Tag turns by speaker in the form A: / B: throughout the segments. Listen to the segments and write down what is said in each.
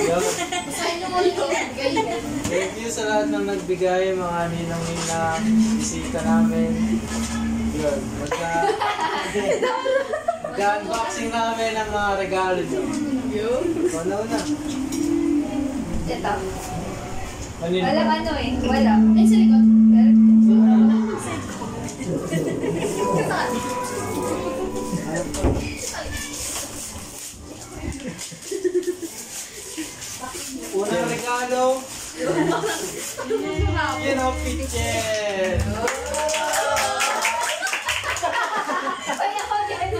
A: Thank you sa lahat ng nagbigay, mga ninang-ninang, bisita namin. Yun, mag-unboxing namin ng mga regalo nyo. Yun? Una.
B: Ito.
A: Kanina.
B: Walang ano eh. Wala. Ay, sa likod.
A: Unang regalo. Yun o, pitchen.
B: Ay, ako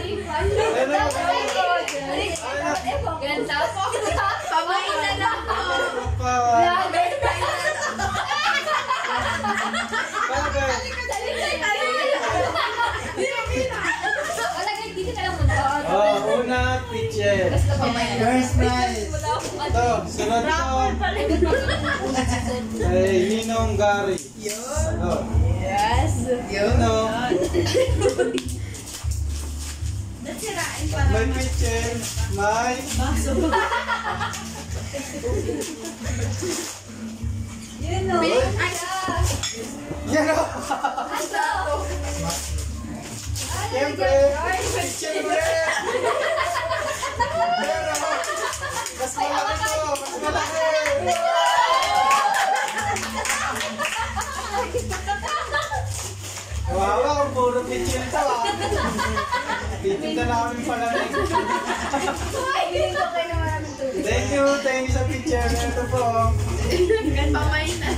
B: ganda. Pamain na lang ako.
A: Una, pitchen.
C: First prize.
A: Ito, sunod to. Ay, Ninong Gary. Yun.
B: Yes.
A: Yun o. May pitchen. May baso.
B: Yun o.
A: Yan o. Siyempre. Siyempre. Mas malaki to. Mas malaki. Wow, puro pitchen to ah. Pitchen na namin palamig. Thank you sa pitchen. Ito po.
B: Pamain na.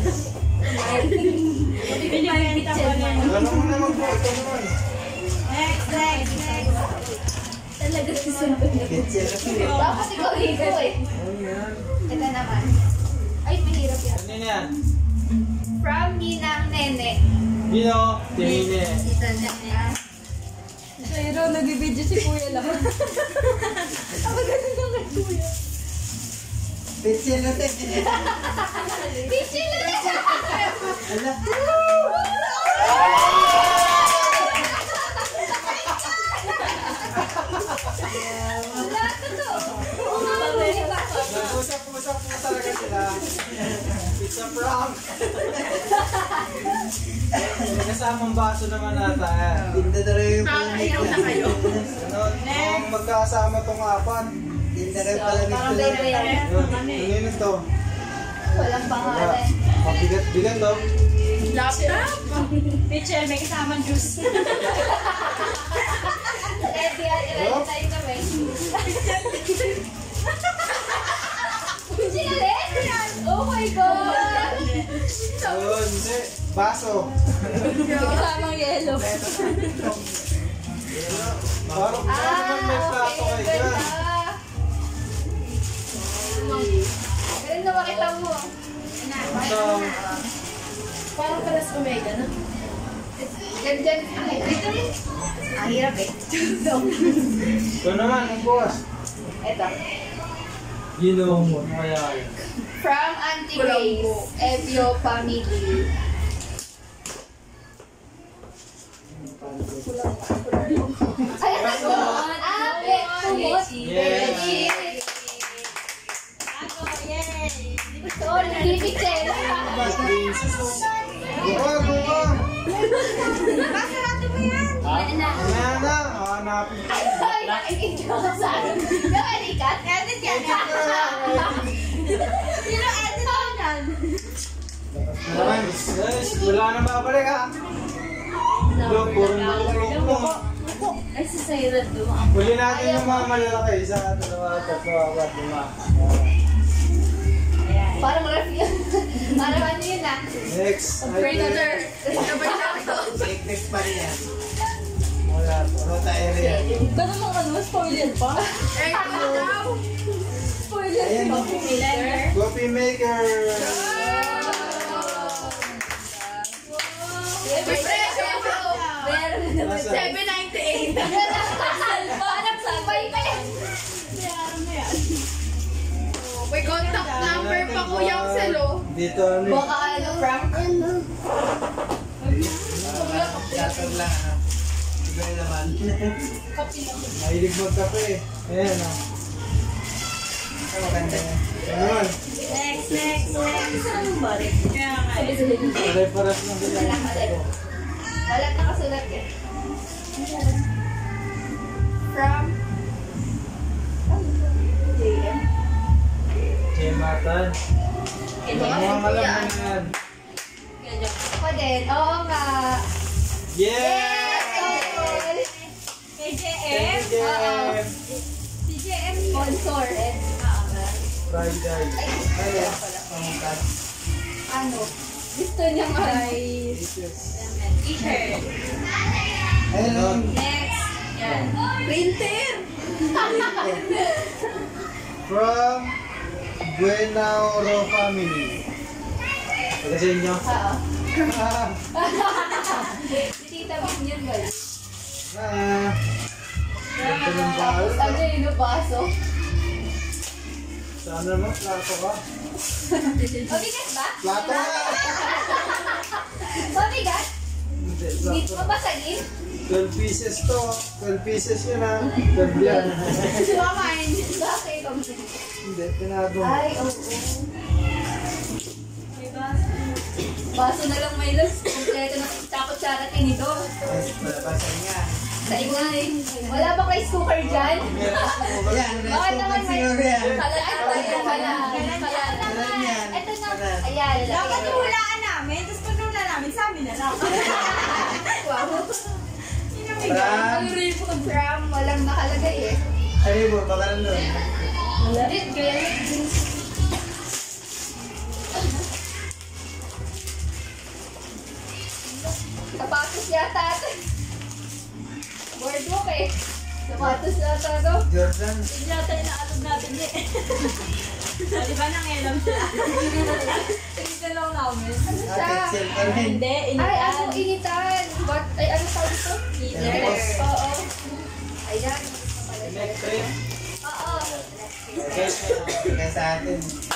A: Ano mo naman po? Ito naman.
B: Next. Talaga susunod na dapat ikaw hito eh. Ito naman. Ay, mahirap yan.
A: Ano yan?
B: From Ninang Nene.
A: Dino, Timine.
B: Ito na yan.
D: Pero nag-video si Kuya lang. Ako ganun lang kay Kuya.
C: Pitchen na tayo.
B: Pitchin na siya!
C: Ala.
B: Wala ka to.
A: Nag-usap-usap po talaga sila. It's a prank. May kasamang baso naman nata.
C: Tinda na rin yung
B: Ayaw na kayo.
A: Kung magkasama tong apat.
C: Tinda rin pala
B: Parang
C: nito.
B: baby yan.
A: Ano to?
B: Walang pangalan.
A: Mabigat-bigat to.
B: Laptop?
D: Pitcher, may kasamang juice.
B: Ready tayo kami. Sinalit? Oh my God!
A: Yun, hindi. Baso.
D: Kasamang yellow.
A: Parang naman may plato kayo dyan.
B: Ganun na makita mo.
A: So,
D: Parang palas omega, no?
B: Diyan. Dito rin. Ang hirap eh.
A: ito naman, ang boss.
B: Ito.
A: Ano kaya yun?
B: From Auntie Grace, Evio Family. Ay, ako! Kumot!
A: Yes.
B: Sorry, nagpipicture.
A: Buka.
B: Masarado mo yan.
A: Ayan na. Hanapin ko.
B: Ay, nakikinig ko sa akin. Yung edikat? Edit yan. Sino edit ko yan?
A: Guys, wala na babalik ha. Look, puro mulok mo.
D: Ay, si Sayra to.
A: Huli natin yung mga malalaki. Isa, dalawa, tatlo, apat, lima.
B: Parang review. Parang ano yun ah.
A: Next.
B: Predator.
C: Next pa rin yan.
A: Wala to.
C: Rota area.
D: Pero mga ano, spoiler pa. Spoiler
C: Ayan,
D: pa.
A: Coffee maker. Nasa?
B: 798. Parang sabay pa yan.
E: May contact number pa Kuyang Selo.
A: Dito ano.
B: Baka ano, Frank?
C: Gatag lang ano. Iba yung laman.
A: Mahilig magkape. Ayan o.
C: Ang maganda yan.
A: Ayun.
D: Next. Anong balik? Kaya nga eh.
A: Pare-paras lang sila.
B: Wala nakasulat eh. From JM.
A: Jematan. Mga malam na yan.
B: Ako din. Oo nga.
A: Yeah!
D: Kay JM?
A: Thank you, Jem.
D: Si JM
B: Sponsor.
A: Friday.
B: Ano? Gusto niya nga.
D: T-shirt.
C: Ayun.
D: Next. Yan.
B: Printer.
A: From Buenaoro family. Taga sa inyo?
B: Oo. Si Tita Min yun ba?
A: Ganda ng bahal.
B: Tapos ano yun yung baso?
A: Sana mo, plato ka.
B: Mabigat ba?
A: Plato ka!
B: Mabigat?
A: Hindi,
B: Hindi
A: plato.
B: mo basagin?
A: 12 pieces to. 12 pieces yun ha. 12 yan.
B: Sumaman. Bakit?
A: Hindi, pinado.
B: Ay, oo. Baso na lang may los. Kompleto na takot siya tinidor.
C: Palabasan niya.
B: Sa ingay. Wala ba kayo cooker dyan?
C: Yan,
B: Bakit naman may...
C: siguro yan.
B: Kalan,
C: Kalan yan.
B: Ito na.
C: Kalan.
B: Ayan,
D: Dapat
B: lalaki.
D: hulaan namin, tapos pag nula namin, sa amin na lang.
B: Wow.
C: From,
B: Ang ripon from walang nakalagay eh.
C: ano yun mo, baka nun.
B: Wala din, kaya sapatos yata ito. Boardwalk eh. Sapatos yata ito.
C: Jordan.
D: Hindi yata inaalog natin eh. Di ba nangilam siya? Tingnan lang namin.
B: Ano siya?
C: Pencil pa rin.
D: Hindi,
B: Ay, ano
D: initan.
B: initan. What? Ay, ano tawag ito?
D: Heater.
B: Oo. Ayan.
A: Electric.
B: Oo.
A: Okay.
C: Kaya sa atin.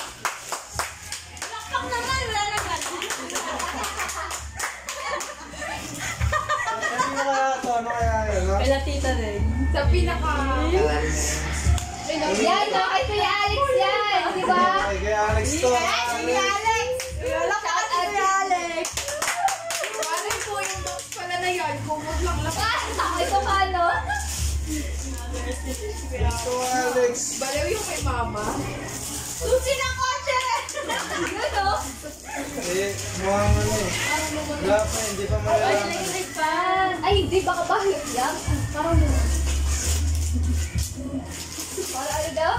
D: Lakpak naman, wala naman.
A: Ano kaya yun? ha?
D: Kaya tita rin.
B: Sa pinaka...
C: Kalan na yan.
B: Yan, no? Kay Kuya Alex yan. Di ba?
A: Okay, kay Alex to.
B: Alex!
D: Wala ka kasi Kuya Alex.
E: Ano po yung box pala na yan? Kumot lang lang.
B: Ah, ito ka, no?
A: Ito, Alex.
E: Balaw yung kay mama.
B: Susi ng kotse! Yun, no?
A: Eh, mukhang ano eh. Wala pa, hindi pa malalaman.
B: Electric fan. Ay, hindi. Baka bahit yan. Parang yun. Parang ano daw?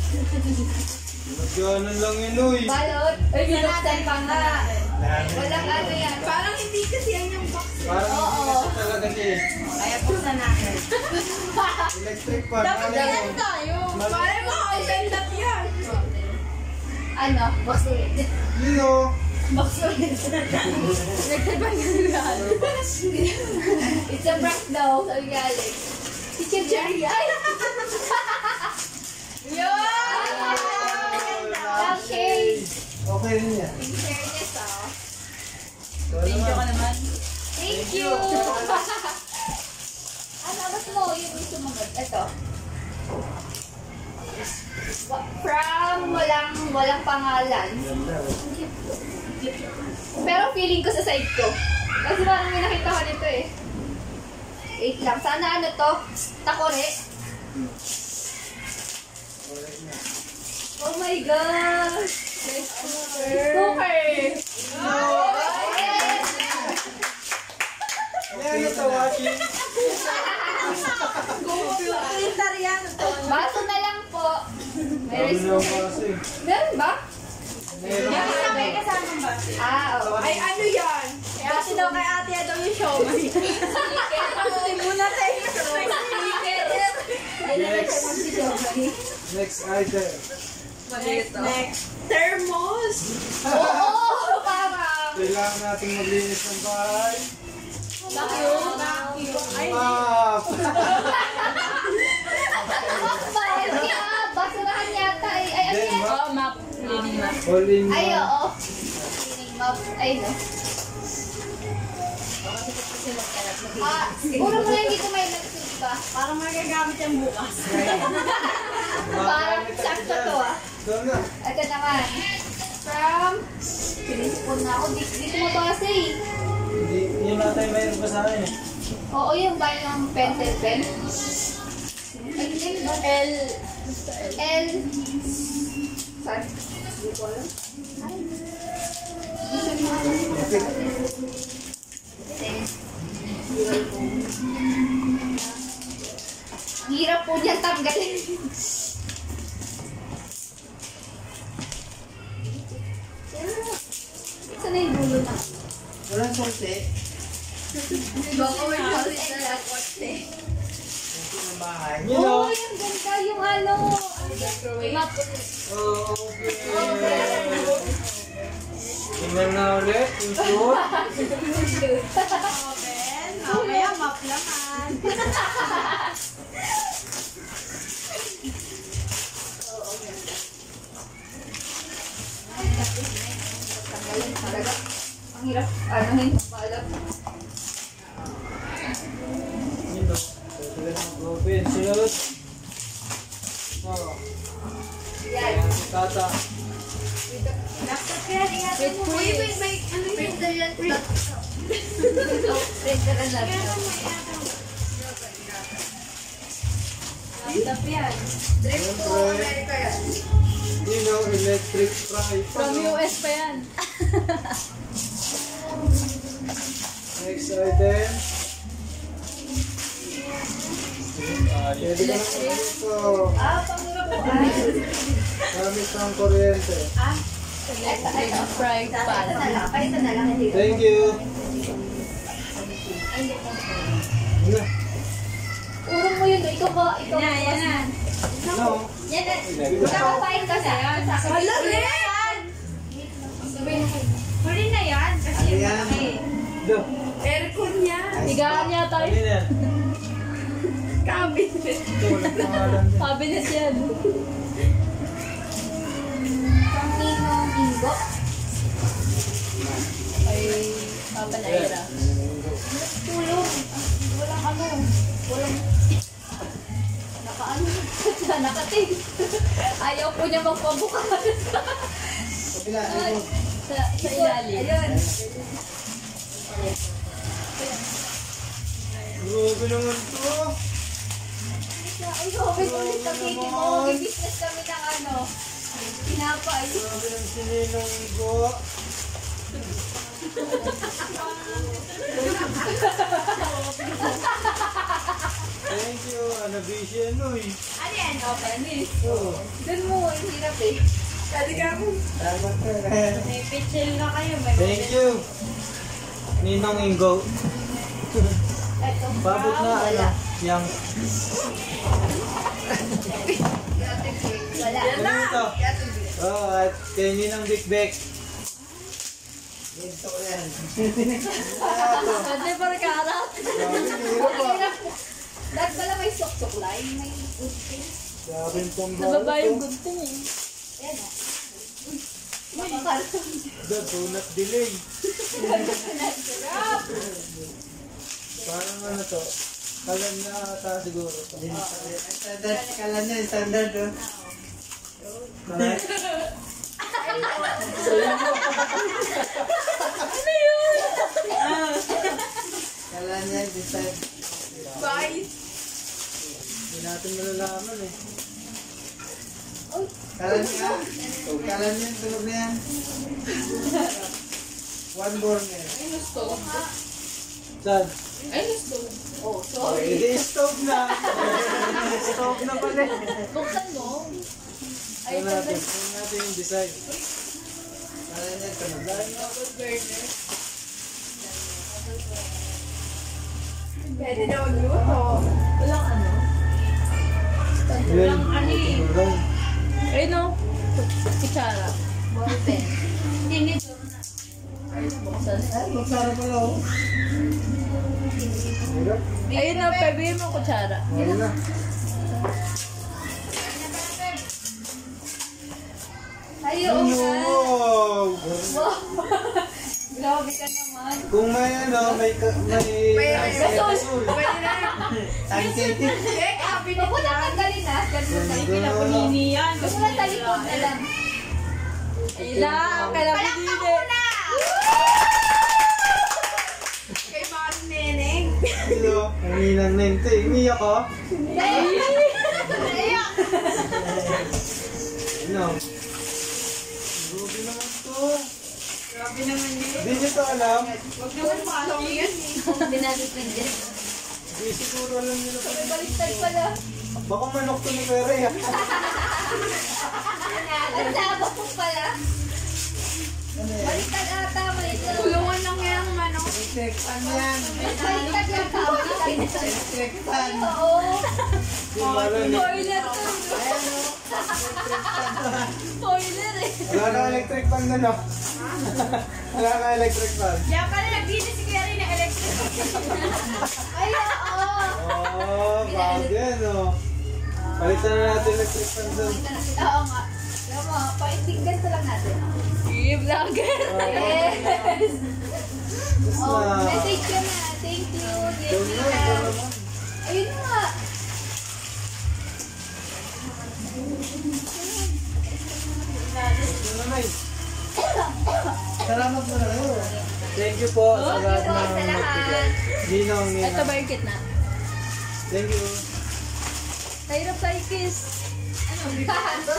A: Ganun lang yun, uy.
B: Balot. Ay, binuksan pa nga.
C: Marami.
B: Walang ano yan.
E: Parang hindi kasi yan yung box.
A: Parang hindi kasi talaga siya eh.
D: Kaya pusa natin.
A: Electric fan.
D: Dapat
A: Ano
D: ganyan
A: yun?
D: tayo.
E: Parang mga isendat yan.
B: Ano? Box ulit.
A: Yun o.
B: Box ulit. It's a prank daw. Sabi ni Alex. Teacher Jerry. Ay! Yun! Okay.
A: Okay rin yan.
B: In fairness, ah.
A: So,
D: Thank you ka naman.
B: Thank you! Ano, ba't mo yung sumunod? Ito. From walang pangalan.
A: Ganda oh.
B: Pero feeling ko sa side ko. Kasi parang may nakita ko nito eh. Wait lang. Sana ano to? Takore. Oh my gosh! Rice cooker! Cooker!
A: Ano yan ito, Waki?
D: Printer yan.
B: Baso na lang po. May
A: Sabi
B: rice
A: na
B: cooker.
A: kasi.
B: Meron ba?
A: Meron.
D: Yan isa may kasamang ba?
B: Ah, oo.
E: Ay, ano yan?
D: Kasi daw kay ate daw yung show. Kasi muna tayo.
A: Next item.
D: Next.
E: Thermos.
B: Oo! Parang.
A: Kailangan natin maglinis ng bahay.
B: Vacuum.
D: Ay,
A: Map!
B: Bakit kaya? Basurahan yata eh. Ay, ano
A: Then,
B: yan?
A: map.
D: oh, map. Cleaning map.
A: All in
B: Ay,
A: one.
B: oo. Cleaning map. Ay, no. Ah, siguro mo lang dito may nagsuot ba?
D: Para magagamit yung bukas.
B: Parang sakto to ah.
C: Doon na.
B: Ito naman. From... Pinisipon na ako. Dito mabasa eh.
A: Hindi, yun na tayo mayroon pa sa akin eh.
B: Oo, yung ba yung pencil pen? Ay, hindi ba? L. Sorry. Hindi ko alam. Ay. Ang hirap po niyan tanggalin. Saan na yung dulo na?
C: Walang sorte.
B: Baka may house and kotse.
C: Ito ng bahay.
A: You know?
B: Oh, yung ganda yung ano. Map.
A: Okay. Tingnan na ulit yung food.
D: Open. Mamaya map naman.
B: Talaga. Ang hirap. Ano na yung paalam.
A: You know? Open. Sunod. Oh.
B: Yan.
A: Ayan si Tata.
D: Laptop kaya di natin mo.
B: Wait. Ano yun? Printer yan. Printer ang laptop.
D: Laptop yan.
B: Trip to America yan.
A: You know, electric fry.
D: From US pa yan.
A: Next item. Pwede ka naman dito.
B: Panguruan.
A: Gamit ng kuryente.
B: Ito.
D: Fried pan.
B: Ito na lang.
A: Thank you. Ano?
B: Urong mo yun. Ikaw ba? Ikaw ba?
D: Yan na.
A: No.
B: Yan na. Nakakapain ka sa.
D: Hala, yan! Huli na yan. Kasi
C: Ano
D: yung
C: yan?
D: malaki.
A: Do.
E: Aircon niya.
D: Higaan niya tayo.
A: Ano yan?
E: Cabinet.
A: Ito, walang pangalan din.
D: Cabinet yan.
B: From Ninong Ingo.
D: Ay, Papa Naira.
B: Tulong. Walang ano. Walang... Nakaano. Nakating. Ayaw po niya magpabukas.
C: Kabila. Ito.
D: Sa ilalim.
B: Ayun.
A: Grabe naman to.
B: Ay, okay ulit kami. Mag-business kami ng ano. Pinapay.
A: Grabe ng sininong ko. Thank you. Ano busy ano eh.
B: Ano yan? Openis.
A: Oh.
B: Doon mo. Ang hirap eh.
E: Pwede ka mo.
C: Tama ka.
D: May pitchel na kayo. May
A: Thank you. Ninong Ingo.
B: Ito.
A: Babot na ano. Yang.
B: Wala.
A: Ano ito? Oh, at kay Ninang Big.
C: Ito yan.
D: Pwede pa rin karat.
B: Ang hirap po. Dahil pala may sok-sok line. May utpin.
A: Grabe yung pambara
D: Nababa yung
A: to.
D: good thing eh.
B: Ayan o. Makakarton.
A: Do not delay. Parang ano to. Kalan na ata siguro.
C: Standard. Kala niya, standard. Oh.
A: Kalan.
C: Kala niya, design.
E: Bye.
A: Hindi natin malalaman eh.
C: Kala niya. Kala niya, tulog na yan. One burner.
E: Ay, gusto.
A: Saan?
E: Ay, gusto.
B: Oh,
A: Oh,
B: sorry.
A: hindi stove na. Stove na pala.
D: Buksan mo.
A: Ay, natin. Tingnan natin yung design.
C: Kala niya, tulog.
E: Burner. Pwede na magluto.
D: Walang ano.
A: Yun.
D: ano eh.
A: Turong.
D: Ay no. Kutsara.
B: Ballpen.
D: Tinit. Buksan.
C: Ay, magsara pala oh.
A: Hirap.
D: Ayun na, pabigyan mo kutsara.
A: Ayun na.
B: Ayun nga.
A: Wow!
B: Wow. Grabe ka naman.
A: Kung may ano, may gasol.
C: Tangkit.
B: Huwag mo na tanggalin na. Ganun na.
D: Pila ko nini yan.
B: Gusto mo na talikod na lang.
D: Ilang, kailangan
B: Palakpak
D: din.
B: muna!
E: Kay Mari Neneng.
A: Hello, umilang na yun. Umiyak ka?
B: Naiyak!
A: Ano? Grabe naman to.
E: Grabe naman yun.
A: Hindi nyo to alam.
E: Huwag naman pasok yan.
B: Hindi natin pwede.
A: Hindi siguro alam nyo na pa.
B: May baliktad pala.
A: Baka manok to ni Pere ah.
B: Ang taba po pala. Baliktad ata, baliktad.
E: Tulungan lang yan, manok.
C: Electric fan yan.
B: Baliktad yata, baliktad.
C: Electric fan.
B: Oo.
A: Hindi malam eh.
B: Spoiler to. Spoiler eh.
A: Wala na electric fan na no? Wala na electric fan.
D: Kaya pala nagbili si Kuya rin ng electric.
B: Ay, oo.
A: Oh, bago yan oh. Palitan na natin electric fan doon.
B: Oo nga. Alam mo, paintiggan ko lang natin.
D: Vlogger.
B: Yes!
A: Tapos
B: Oh,
A: na.
B: message ka na. Thank you.
A: Ikaw na, ikaw naman.
B: Ayun nga.
A: Ikaw naman.
C: Salamat mo na kayo.
A: Thank you po sa lahat
B: Thank you
A: ng
B: sa lahat.
A: nagbigay. Ninong,
D: Ito
A: Ninang.
D: ba yung kitna?
A: Thank you.
D: Tahirap tayo kiss.
B: Ano?